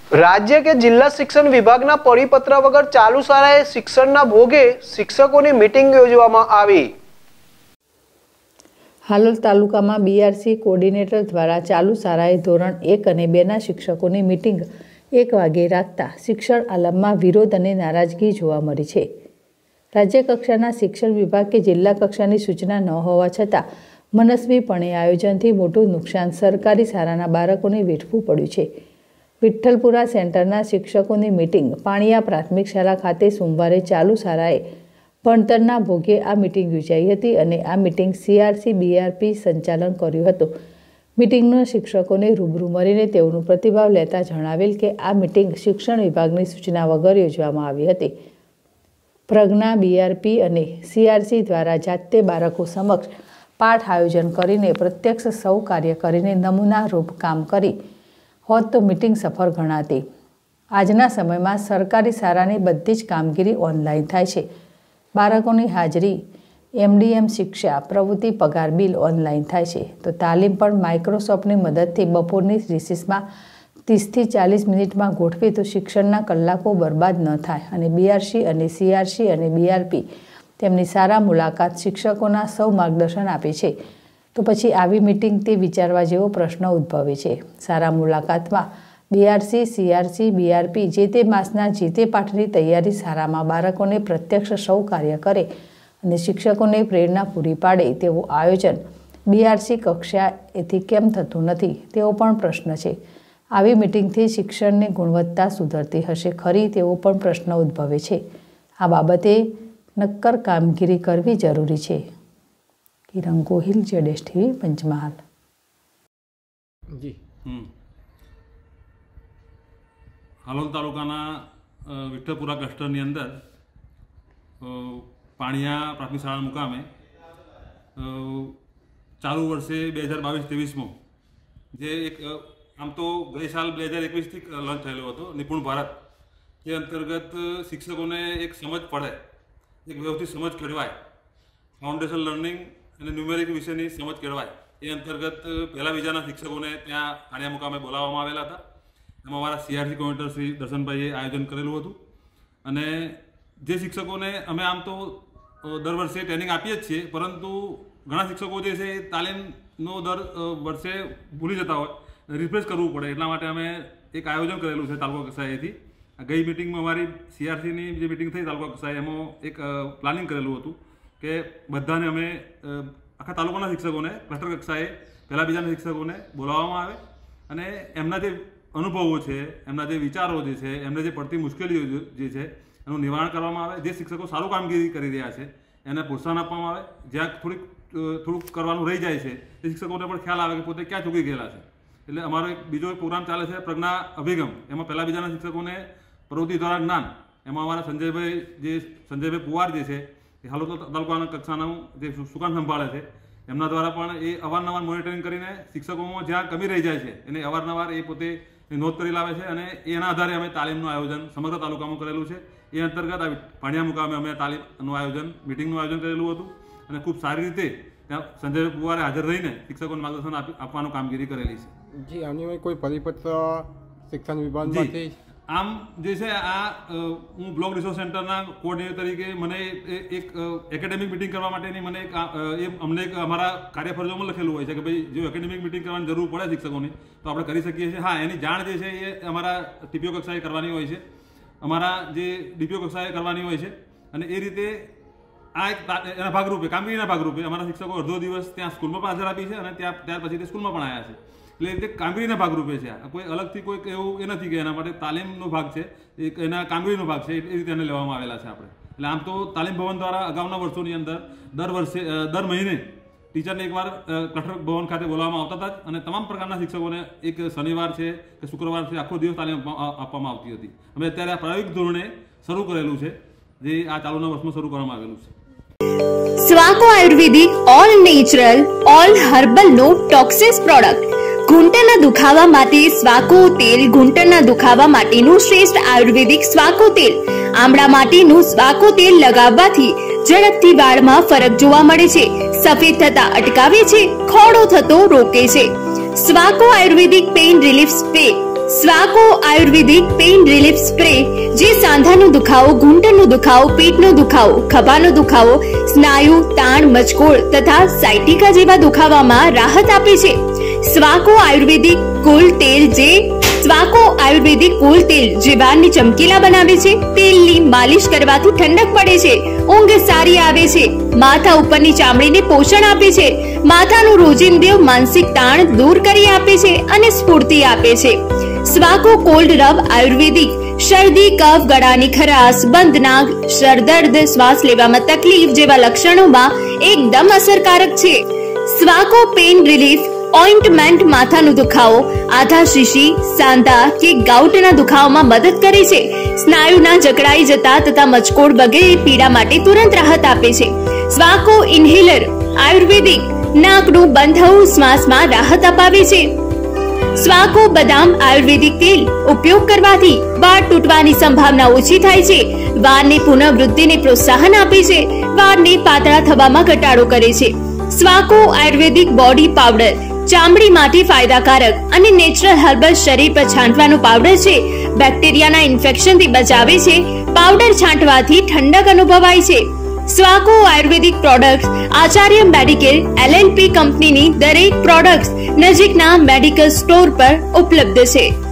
राज्य के जिला शिक्षण विभागना परिपत्र वगर चालू शाळाए शिक्षणना भोगे शिक्षकोनी मीटिंग योजवामां आवी। हालोल तालुकामां बीआरसी कोर्डिनेटर द्वारा चालू शाळाए धोरण 1 અને 2 ના શિક્ષકોની મીટિંગ 1 વાગે રાખતા શિક્ષણ આલમમાં વિરોધ અને નારાજગી જોવા મળી છે। રાજ્ય કક્ષાના શિક્ષણ વિભાગ કે જિલ્લા કક્ષાની સૂચના ન હોવા છતાં મનસ્વીપણે આયોજનથી મોટું નુકસાન સરકારી શાળાના બાળકોને વેઠવું પડ્યું છે। વિઠ્ઠલપુરા સેન્ટરના શિક્ષકોની મીટિંગ પાણીયા પ્રાથમિક શાળા ખાતે સોમવારે ચાલુ શાળાએ ભણતરના ભોગે આ મીટિંગ યોજાઈ હતી અને આ મીટિંગ સીઆરસી બીઆરપી સંચાલન કર્યું હતું। મીટિંગના શિક્ષકોને રૂબરૂ મળીને તેઓનો પ્રતિભાવ લેતા જણાવેલ કે આ મીટિંગ શિક્ષણ વિભાગની સૂચના વગર યોજવામાં આવી હતી। પ્રજ્ઞા બીઆરપી અને સીઆરસી દ્વારા જાતે બાળકો સમક્ષ પાઠ આયોજન કરીને પ્રત્યક્ષ સૌ કાર્ય કરીને નમૂના રૂપ કામ કરી હોત તો મીટિંગ સફળ ગણાતી। આજના સમયમાં સરકારી શાળાની બધી જ કામગીરી ઓનલાઈન થાય છે। બાળકોની હાજરી, એમડીએમ શિક્ષા, પ્રવૃત્તિ પગાર બિલ ઓનલાઈન થાય છે તો તાલીમ પણ માઇક્રોસોફ્ટની મદદથી બપોરની રિસેસમાં 30 થી 40 મિનિટમાં ગોઠવે તો શિક્ષણના કલાકો બરબાદ ન થાય અને બીઆરસી અને સીઆરસી અને બીઆરપી તેમની સારા મુલાકાત શિક્ષકોના સૌ માર્ગદર્શન આપે છે તો પછી આવી મીટિંગ તે વિચારવા જેવો પ્રશ્ન ઉદ્ભવે છે। સારા મુલાકાતમાં બીઆરસી, સીઆરસી, બીઆરપી જે તે માસના જે તે પાઠની તૈયારી શાળામાં બાળકોને પ્રત્યક્ષ સૌ કાર્ય કરે અને શિક્ષકોને પ્રેરણા પૂરી પાડે તેવું આયોજન બીઆરસી કક્ષાએથી કેમ થતું નથી તેવો પણ પ્રશ્ન છે। આવી મીટિંગથી શિક્ષણની ગુણવત્તા સુધરતી હશે ખરી તેવો પણ પ્રશ્ન ઉદ્ભવે છે। આ બાબતે નક્કર કામગીરી કરવી જરૂરી છે। किरण गोहिल, जेडेश टीवी, पंचमहाल। जी हालोल तालुकाना विठ्ठलपुरा क्लस्टरनी अंदर पाणिया प्राथमिक शाळा मुकामे चालू वर्षे 2022-23 में जे एक आम तो गई साल 2021 थी लॉन्च थयेलो हतो निपुण भारत जे अंतर्गत शिक्षकों ने एक समझ पड़े, एक व्यवस्थित समझ केळवाय, फाउंडेशन लर्निंग અને ન્યુમેરિક વિશેની સમજ કેળવાય એ અંતર્ગત પહેલા બીજાના શિક્ષકોને ત્યાં પાણિયા મુકામે બોલાવવામાં આવેલા હતા। એમાં અમારા સીઆરસી કોર્ડિનેટર શ્રી દર્શનભાઈએ આયોજન કરેલું હતું અને જે શિક્ષકોને અમે આમ તો દર વર્ષે ટ્રેનિંગ આપીએ જ છીએ પરંતુ ઘણા શિક્ષકો જે છે એ તાલીમનો દર વર્ષે ભૂલી જતા હોય, રિફ્રેશ કરવું પડે એટલા માટે અમે એક આયોજન કરેલું છે તાલુકા કક્ષાએથી। ગઈ મિટિંગમાં અમારી સીઆરસીની જે મિટિંગ થઈ તાલુકા કક્ષાએ એમાં એક પ્લાનિંગ કરેલું હતું કે બધાને અમે આખા તાલુકાના શિક્ષકોને ક્લસ્ટર કક્ષાએ પહેલા બીજાના શિક્ષકોને બોલાવવામાં આવે અને એમના જે અનુભવો છે, એમના જે વિચારો જે છે, એમને જે પડતી મુશ્કેલીઓ જે છે એનું નિવારણ કરવામાં આવે। જે શિક્ષકો સારું કામગીરી કરી રહ્યા છે એને પ્રોત્સાહન આપવામાં આવે। જ્યાં થોડુંક કરવાનું રહી જાય છે એ શિક્ષકોને પણ ખ્યાલ આવે કે પોતે ક્યાં ચૂકી ગયેલા છે। એટલે અમારો એક બીજો એક પ્રોગ્રામ ચાલે છે પ્રજ્ઞા અભિગમ, એમાં પહેલા બીજાના શિક્ષકોને પ્રવૃત્તિ દ્વારા જ્ઞાન, એમાં અમારા સંજયભાઈ પુવાર જે છે હાલોલ તાલુકાના કક્ષાનું જે સુકાન સંભાળે છે એમના દ્વારા પણ એ અવારનવાર મોનિટરિંગ કરીને શિક્ષકોમાં જ્યાં કમી રહી જાય છે એને અવારનવાર એ પોતે નોંધ કરી લાવે છે અને એના આધારે અમે તાલીમનું આયોજન સમગ્ર તાલુકામાં કરેલું છે। એ અંતર્ગત આ પાણિયા મુકામે અમે તાલીમનું આયોજન, મિટિંગનું આયોજન કરેલું હતું અને ખૂબ સારી રીતે ત્યાં સંજય પુવારે હાજર રહીને શિક્ષકોને માર્ગદર્શન આપવાનું કામગીરી કરેલી છે। જી આની કોઈ પરિપત્ર શિક્ષણ વિભાગમાંથી આમ જે છે આ હું બ્લોક રિસોર્સ સેન્ટરના કોઓર્ડિનેટર તરીકે મને એક એકેડેમિક મિટિંગ કરવા માટેની મને અમને એક અમારા કાર્યફરજોમાં લખેલું હોય છે કે ભાઈ જો એકેડેમિક મિટિંગ કરવાની જરૂર પડે શિક્ષકોની તો આપણે કરી શકીએ છીએ। હા, એની જાણ જે છે એ અમારા ટીપીઓ કક્ષાએ કરવાની હોય છે, અમારા જે ડીપીઓ કક્ષાએ કરવાની હોય છે અને એ રીતે આ એક એના ભાગરૂપે, કામગીરીના ભાગરૂપે અમારા શિક્ષકો અડધો દિવસ ત્યાં સ્કૂલમાં પણ હાજર આપી છે અને ત્યાર પછી તે સ્કૂલમાં પણ આવ્યા છે। એટલે એ રીતે કામગીરીના ભાગરૂપે છે, કોઈ અલગથી કોઈ એવું એ નથી કે એના માટે તાલીમનો ભાગ છે, એક એના કામગીરીનો ભાગ છે, એ રીતે એને લેવામાં આવેલા છે આપણે। એટલે આમ તો તાલીમ ભવન દ્વારા અગાઉના વર્ષોની અંદર દર મહિને ટીચરને એકવાર ક્લસ્ટર ભવન ખાતે બોલાવવામાં આવતા હતા અને તમામ પ્રકારના શિક્ષકોને એક શનિવાર છે કે શુક્રવાર છે આખો દિવસ તાલીમ આપવામાં આવતી હતી। અમે અત્યારે આ પ્રાયોગિક ધોરણે શરૂ કરેલું છે, જે આ ચાલુના વર્ષમાં શરૂ કરવામાં આવેલું છે। Swaco Ayurvedic all natural all herbal no toxins product ઘૂંટણના દુખાવા માટે સ્વાકો તેલ, ઘૂંટણના દુખાવા માટેનું શ્રેષ્ઠ આયુર્વેદિક સ્વાકો તેલ, આમળા માટેનું સ્વાકો તેલ લગાવવાથી ઝડપથી વાળમાં ફરક જોવા મળે છે, સફેદ થતા અટકાવે છે, ખોડો થતો રોકે છે। Swaco Ayurvedic pain relief spray Swaco Ayurvedic pain relief spray જે સાંધાનો દુખાવો, ઘૂંટણનો દુખાવો, પેટનો દુખાવો, ખભાનો દુખાવો, સ્નાયુ તાણ, મચકોડ તથા સાયટિકા જેવા દુખાવામાં રાહત આપે છે. સ્વાકો આયુર્વેદિક કુલ તેલ જે વાળને ચમકીલા બનાવે છે. તેલની માલિશ કરવાથી ઠંડક પડે છે, ઊંઘ સારી આવે છે, માથા ઉપરની ચામડીને પોષણ આપે છે, માથાનું રોજિંદુ માનસિક તાણ દૂર કરી આપે છે અને સ્ફૂર્તિ આપે છે. સ્વાકો કોલ્ડ રબ આયુર્વેદિક શરદી, કફ, ગળાની ખરાશ, બંધ નાક, સરદર્દ, શ્વાસ લેવામાં તકલીફ જેવા લક્ષણોમાં એકદમ અસરકારક છે. સ્વાકો પેઇન રિલીફ ઓઇન્ટમેન્ટ માથાનો દુખાવો, આધા શીશી, સાંધા કે ગાઉટના દુખાવામાં મદદ કરે છે. સ્નાયુના જકડાઈ જતા તથા મચકોડ વગેરે પીડા માટે તુરંત રાહત આપે છે. સ્વાકો ઇન્હેલર આયુર્વેદિક નાકનું બંધ થવું શ્વાસમાં રાહત અપાવે છે. સ્વાકો બદામ આયુર્વેદિક તેલ ઉપયોગ કરવાથી વાળ તૂટવાની સંભાવના ઓછી થાય છે. વાળની પુનઃવૃદ્ધિને પ્રોત્સાહન આપે છે. વાળને પાતળા થવામાં ઘટાડો કરે છે. સ્વાકો આયુર્વેદિક બોડી પાવડર ચામડી માટે ફાયદાકારક અને નેચરલ હર્બલ શરીર પર છાંટવાનો પાવડર છે. બેક્ટેરિયાના ઇન્ફેક્શનથી બચાવે છે. પાવડર છાંટવાથી ઠંડક અનુભવાય છે. Swaco Ayurvedic products Acharya Medicare LLP કંપનીની દરેક પ્રોડક્ટ્સ નજીકના મેડિકલ સ્ટોર પર ઉપલબ્ધ છે.